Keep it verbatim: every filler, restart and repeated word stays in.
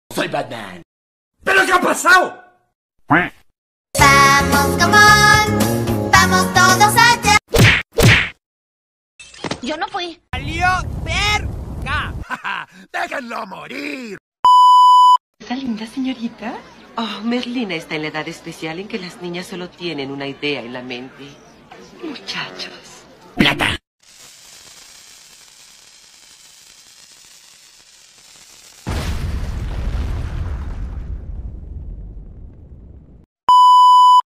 Soy Batman. ¿Pero qué ha pasado? Vamos, come on. Vamos todos allá. Yo no fui. ¡Salió cerca! ¡Déjenlo morir! ¿Esa linda señorita? Oh, Merlina está en la edad especial en que las niñas solo tienen una idea en la mente. Muchachos. Plata.